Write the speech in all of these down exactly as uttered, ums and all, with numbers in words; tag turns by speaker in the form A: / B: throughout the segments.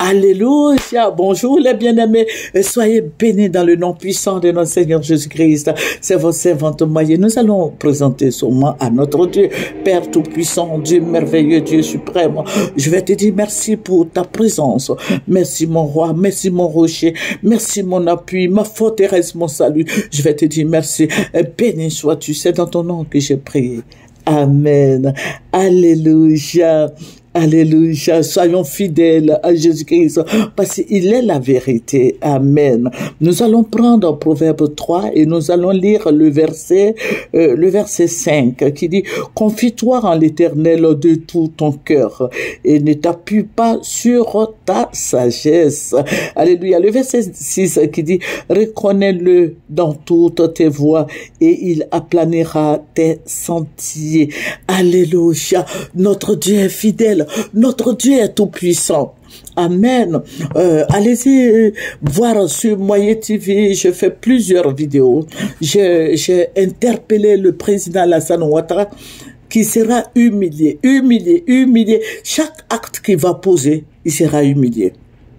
A: Alléluia. Bonjour les bien-aimés. Soyez bénis dans le nom puissant de notre Seigneur Jésus-Christ. C'est votre servante Maïe. Nous allons présenter seulement à notre Dieu, Père Tout-Puissant, Dieu merveilleux, Dieu suprême. Je vais te dire merci pour ta présence. Merci mon roi, merci mon rocher, merci mon appui, ma forteresse, mon salut. Je vais te dire merci. Béni sois-tu. C'est dans ton nom que j'ai prié. Amen. Alléluia. Alléluia, soyons fidèles à Jésus-Christ parce qu'il est la vérité. Amen. Nous allons prendre Proverbe trois et nous allons lire le verset, euh, le verset cinq qui dit « Confie-toi en l'Éternel de tout ton cœur et ne t'appuie pas sur ta sagesse. » Alléluia. Le verset six qui dit « Reconnais-le dans toutes tes voies et il aplanira tes sentiers. » Alléluia. Notre Dieu est fidèle. Notre Dieu est tout puissant. Amen. Euh, allez-y euh, voir sur Moyen T V. Je fais plusieurs vidéos. J'ai interpellé le président Alassane Ouattara qui sera humilié, humilié, humilié. Chaque acte qu'il va poser, il sera humilié.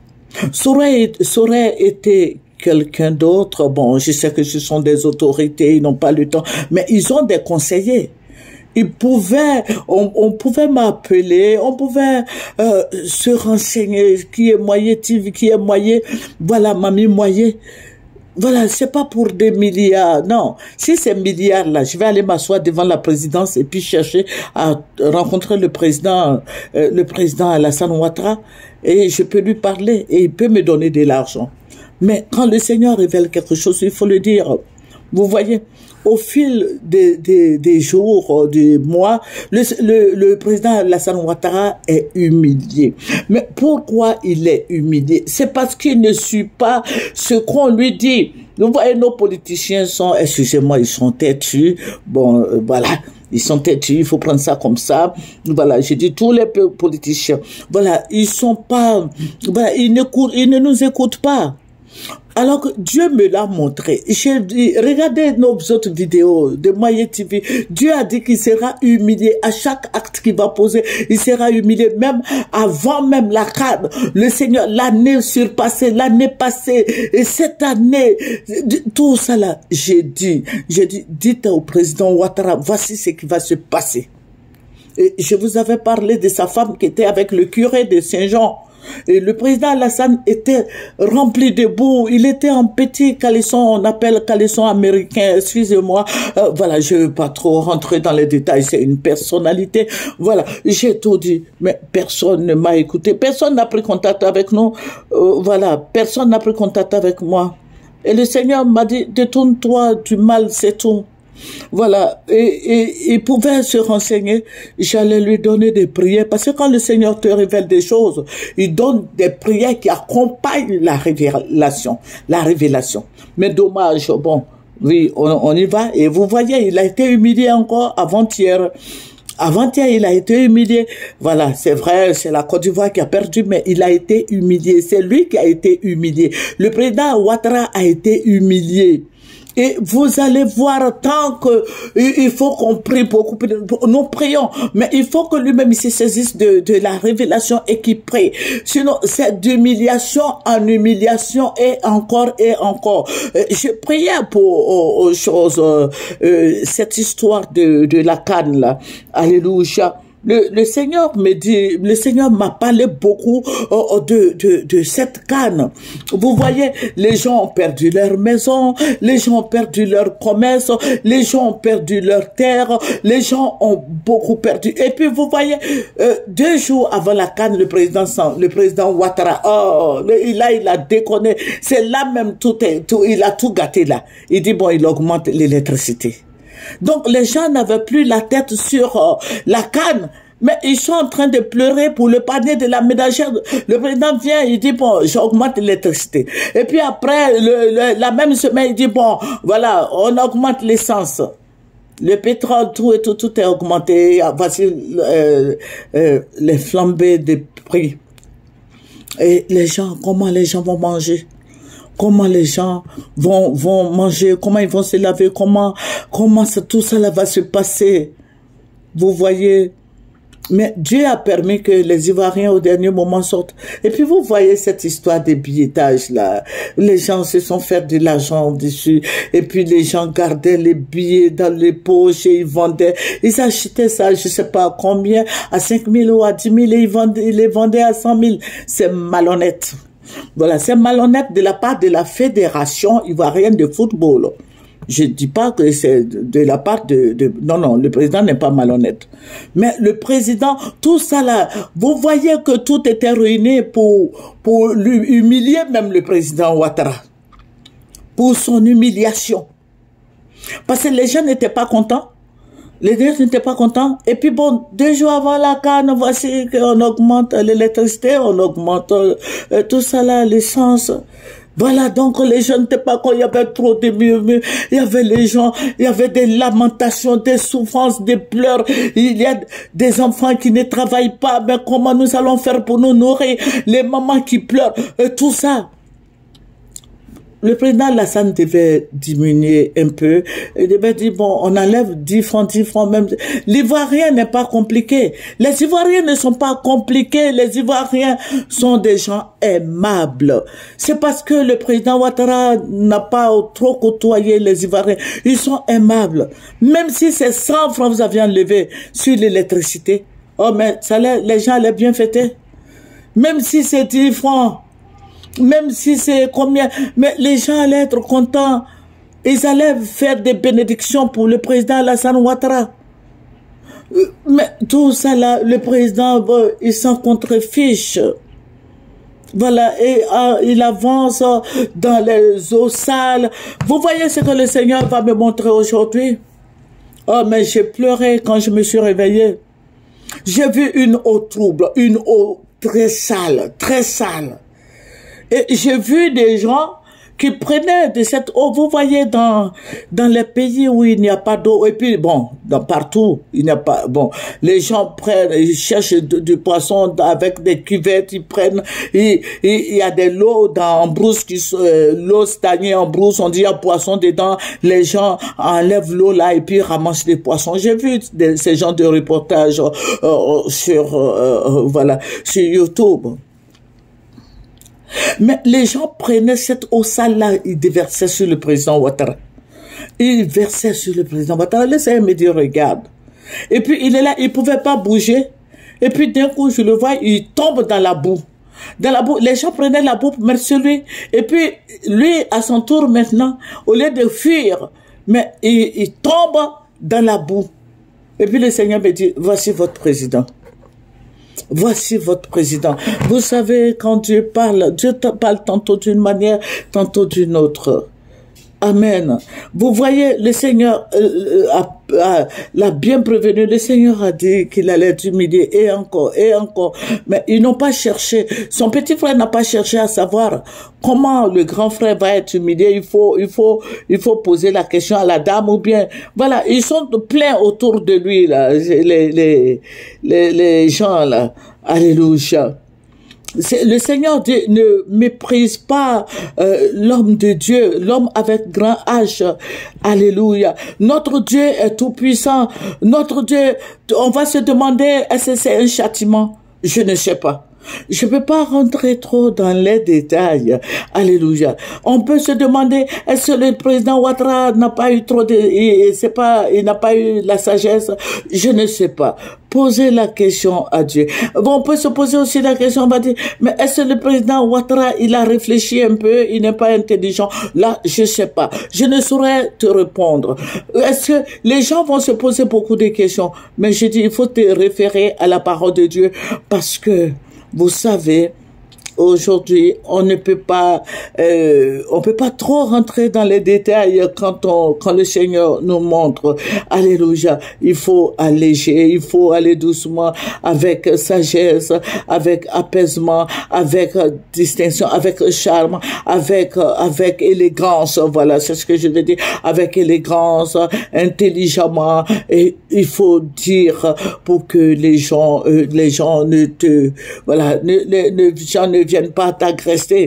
A: Ça aurait, ça aurait été quelqu'un d'autre. Bon, je sais que ce sont des autorités, ils n'ont pas le temps, mais ils ont des conseillers. Ils pouvaient, on, on pouvait m'appeler, on pouvait euh, se renseigner qui est Moyen T V, qui est Moyen, voilà, mamie Moyen. Voilà, c'est pas pour des milliards, non. Si c'est milliards là, je vais aller m'asseoir devant la présidence et puis chercher à rencontrer le président, euh, le président Alassane Ouattara et je peux lui parler et il peut me donner de l'argent. Mais quand le Seigneur révèle quelque chose, il faut le dire. Vous voyez, au fil des, des, des jours, des mois, le, le, le président Alassane Ouattara est humilié. Mais pourquoi il est humilié? C'est parce qu'il ne suit pas ce qu'on lui dit. Vous voyez, nos politiciens sont, excusez-moi, ils sont têtus. Bon, euh, voilà. Ils sont têtus, il faut prendre ça comme ça. Voilà, j'ai dit tous les politiciens. Voilà, ils sont pas, voilà, ils n'écoutent, ils ne nous écoutent pas. Alors que Dieu me l'a montré. J'ai dit, regardez nos autres vidéos de Moyen T V. Dieu a dit qu'il sera humilié à chaque acte qu'il va poser. Il sera humilié même avant même la canne. Le Seigneur, l'année surpassée, l'année passée, et cette année, tout ça là, j'ai dit, j'ai dit, dites au président Ouattara, voici ce qui va se passer. Et je vous avais parlé de sa femme qui était avec le curé de Saint-Jean. Et le président Alassane était rempli de boue, il était en petit caleçon, on appelle caleçon américain, excusez-moi, euh, voilà, je ne veux pas trop rentrer dans les détails, c'est une personnalité, voilà, j'ai tout dit, mais personne ne m'a écouté, personne n'a pris contact avec nous, euh, voilà, personne n'a pris contact avec moi. Et le Seigneur m'a dit, détourne-toi du mal, c'est tout. Voilà, et, et il pouvait se renseigner, j'allais lui donner des prières, parce que quand le Seigneur te révèle des choses, il donne des prières qui accompagnent la révélation, la révélation. Mais dommage, bon, oui, on, on y va, et vous voyez, il a été humilié encore avant-hier. Avant-hier, il a été humilié. Voilà, c'est vrai, c'est la Côte d'Ivoire qui a perdu, mais il a été humilié. C'est lui qui a été humilié. Le président Ouattara a été humilié. Et vous allez voir, tant que il faut qu'on prie beaucoup, nous prions, mais il faut que lui-même se saisisse de, de la révélation et qu'il prie. Sinon, c'est d'humiliation en humiliation et encore et encore. Je priais pour aux, aux choses, euh, euh, cette histoire de, de la canne là. Alléluia. Le, le Seigneur me dit, le Seigneur m'a parlé beaucoup euh, de, de, de cette canne. Vous voyez, les gens ont perdu leur maison, les gens ont perdu leur commerce, les gens ont perdu leur terre, les gens ont beaucoup perdu. Et puis vous voyez, euh, deux jours avant la canne, le président, le président Ouattara, oh, là il a déconné. C'est là même tout est, tout, il a tout gâté là. Il dit bon, il augmente l'électricité. Donc les gens n'avaient plus la tête sur euh, la canne, mais ils sont en train de pleurer pour le panier de la ménagère. Le président vient, il dit bon, j'augmente l'électricité. Et puis après, le, le, la même semaine, il dit bon, voilà, on augmente l'essence. Le pétrole, tout et tout, tout est augmenté. Voici euh, euh, les flambées des prix. Et les gens, comment les gens vont manger? Comment les gens vont, vont manger, comment ils vont se laver, comment, comment ça, tout ça là va se passer. Vous voyez, Mais Dieu a permis que les Ivoiriens au dernier moment sortent. Et puis vous voyez cette histoire des billettages là. Les gens se sont fait de l'argent dessus. Et puis les gens gardaient les billets dans les poches et ils vendaient. Ils achetaient ça, je sais pas combien, à cinq mille ou à dix mille et ils, vendaient, ils les vendaient à cent mille. C'est malhonnête. Voilà, c'est malhonnête de la part de la Fédération ivoirienne de football. Je dis pas que c'est de la part de, de... Non, non, le président n'est pas malhonnête. Mais le président, tout ça là, vous voyez que tout était ruiné pour, pour lui humilier même le président Ouattara. Pour son humiliation. Parce que les gens n'étaient pas contents. Les gens n'étaient pas contents. Et puis bon, deux jours avant la canne, voici qu'on augmente l'électricité, on augmente euh, tout ça là, l'essence. Voilà, donc les gens n'étaient pas quand il y avait trop de murmures, il y avait les gens, il y avait des lamentations, des souffrances, des pleurs, il y a des enfants qui ne travaillent pas, mais comment nous allons faire pour nous nourrir, les mamans qui pleurent, et tout ça. Le président Lassane devait diminuer un peu. Il devait dire, bon, on enlève dix francs, dix francs même. L'Ivoirien n'est pas compliqué. Les Ivoiriens ne sont pas compliqués. Les Ivoiriens sont des gens aimables. C'est parce que le président Ouattara n'a pas trop côtoyé les Ivoiriens. Ils sont aimables. Même si c'est cent francs vous aviez enlevé sur l'électricité. Oh, mais ça, les gens allaient bien fêter. Même si c'est dix francs. Même si c'est combien, mais les gens allaient être contents. Ils allaient faire des bénédictions pour le président Alassane Ouattara. Mais tout ça là, le président, bon, il s'en contrefiche. Voilà, et euh, il avance dans les eaux sales. Vous voyez ce que le Seigneur va me montrer aujourd'hui? Oh, mais j'ai pleuré quand je me suis réveillé. J'ai vu une eau trouble, une eau très sale, très sale. Et j'ai vu des gens qui prenaient de cette eau. Vous voyez, dans, dans les pays où il n'y a pas d'eau, et puis bon, dans partout, il n'y a pas, bon, les gens prennent, ils cherchent du, du poisson avec des cuvettes, ils prennent, il, il y a des lots dans, en brousse, qui euh, l'eau stagnée en brousse, on dit il y a poisson dedans, les gens enlèvent l'eau là et puis ramassent des poissons. J'ai vu de, ces genres de reportages euh, sur, euh, voilà, sur YouTube. Mais les gens prenaient cette eau sale-là, ils déversaient sur le président Ouattara. Ils versaient sur le président Ouattara. Le Seigneur me dit, regarde. Et puis il est là, il ne pouvait pas bouger. Et puis d'un coup, je le vois, il tombe dans la boue. Dans la boue, les gens prenaient la boue pour mettre sur lui. Et puis lui, à son tour maintenant, au lieu de fuir, mais il, il tombe dans la boue. Et puis le Seigneur me dit, voici votre président. Voici votre président. Vous savez, quand Dieu parle, Dieu te parle tantôt d'une manière, tantôt d'une autre. Amen. Vous voyez, le Seigneur euh, a, a, l'a bien prévenu. Le Seigneur a dit qu'il allait humilier et encore, et encore. Mais ils n'ont pas cherché. Son petit frère n'a pas cherché à savoir comment le grand frère va être humilié. Il faut, il faut, il faut poser la question à la dame ou bien, voilà, ils sont pleins autour de lui, là, les, les, les, les gens, là. Alléluia. Le Seigneur Dieu ne méprise pas euh, l'homme de Dieu, l'homme avec grand H. Alléluia. Notre Dieu est tout puissant. Notre Dieu, on va se demander, est-ce que c'est un châtiment? Je ne sais pas. Je ne peux pas rentrer trop dans les détails. Alléluia. On peut se demander, est-ce que le président Ouattara n'a pas eu trop de, il, c'est pas, il n'a pas eu la sagesse? Je ne sais pas. Posez la question à Dieu. Bon, on peut se poser aussi la question, on va dire, mais est-ce que le président Ouattara, il a réfléchi un peu, il n'est pas intelligent? Là, je sais pas. Je ne saurais te répondre. Est-ce que les gens vont se poser beaucoup de questions? Mais je dis, il faut te référer à la parole de Dieu parce que, vous savez, aujourd'hui, on ne peut pas, euh, on peut pas trop rentrer dans les détails quand on, quand le Seigneur nous montre. Alléluia. Il faut alléger, il faut aller doucement, avec sagesse, avec apaisement, avec distinction, avec charme, avec, avec élégance. Voilà, c'est ce que je veux dire. Avec élégance, intelligemment. Et il faut dire pour que les gens, euh, les gens ne te, voilà, ne, ne, ne, gens ne viennent pas t'agresser.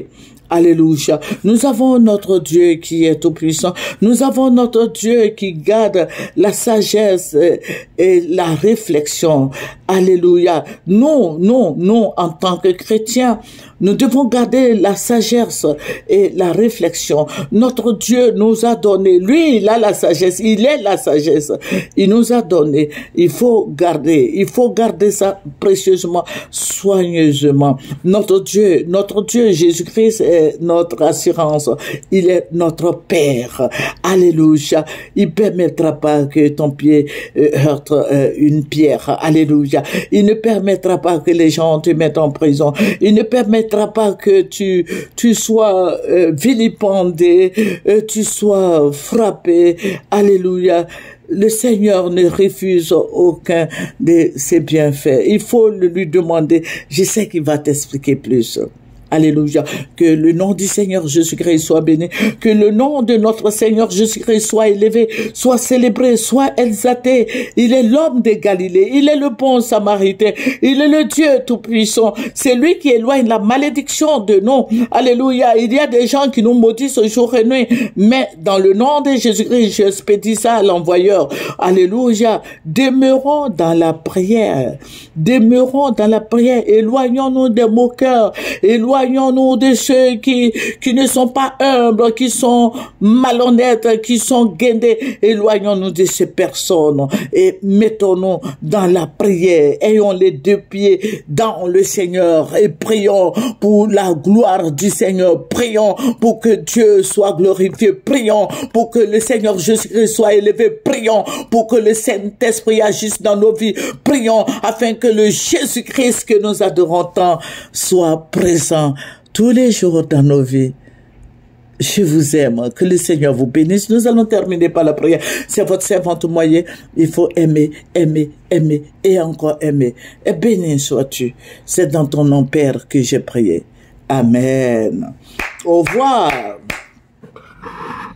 A: Alléluia. Nous avons notre Dieu qui est tout-puissant. Nous avons notre Dieu qui garde la sagesse et la réflexion. Alléluia. Nous, nous, nous, en tant que chrétiens, nous devons garder la sagesse et la réflexion. Notre Dieu nous a donné, lui, il a la sagesse, il est la sagesse. Il nous a donné. Il faut garder, il faut garder ça précieusement, soigneusement. Notre Dieu, notre Dieu, Jésus-Christ est notre assurance. Il est notre Père. Alléluia. Il permettra pas que ton pied euh, heurte euh, une pierre. Alléluia. Il ne permettra pas que les gens te mettent en prison. Il ne permettra pas que tu, tu sois euh, vilipendé, euh, tu sois frappé. Alléluia. Le Seigneur ne refuse aucun de ses bienfaits. Il faut le lui demander. Je sais qu'il va t'expliquer plus. Alléluia. Que le nom du Seigneur Jésus-Christ soit béni. Que le nom de notre Seigneur Jésus-Christ soit élevé, soit célébré, soit exalté. Il est l'homme de Galilée. Il est le bon Samaritain. Il est le Dieu tout-puissant. C'est lui qui éloigne la malédiction de nous. Alléluia. Il y a des gens qui nous maudissent jour et nuit. Mais dans le nom de Jésus-Christ, je expédie ça à l'envoyeur. Alléluia. Demeurons dans la prière. Demeurons dans la prière. Éloignons-nous des moqueurs. Éloignons Éloignons-nous de ceux qui, qui ne sont pas humbles, qui sont malhonnêtes, qui sont guindés. Éloignons-nous de ces personnes et mettons-nous dans la prière. Ayons les deux pieds dans le Seigneur et prions pour la gloire du Seigneur. Prions pour que Dieu soit glorifié. Prions pour que le Seigneur Jésus-Christ soit élevé. Prions pour que le Saint-Esprit agisse dans nos vies. Prions afin que le Jésus-Christ que nous adorons tant soit présent tous les jours dans nos vies. Je vous aime. Que le Seigneur vous bénisse. Nous allons terminer par la prière. C'est votre servante moyen. Il faut aimer, aimer, aimer et encore aimer. Et béni sois-tu. C'est dans ton nom, Père, que j'ai prié. Amen. Au revoir.